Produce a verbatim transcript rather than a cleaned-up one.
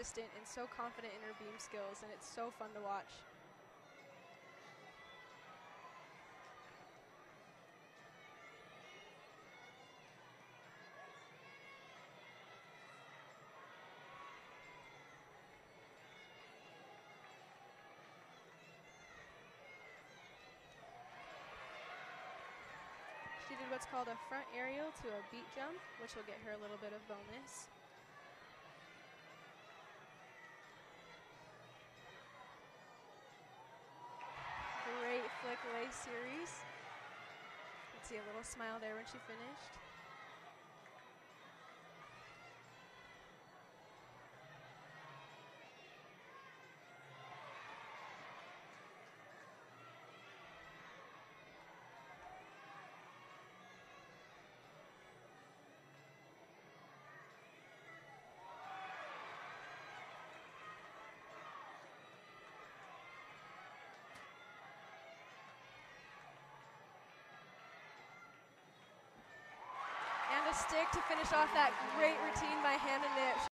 consistent and so confident in her beam skills, and it's so fun to watch. She did what's called a front aerial to a beat jump, which will get her a little bit of bonus. Great flick lay series. You can see a little smile there when she finished. And a stick to finish off that great routine by Hannah Nipp.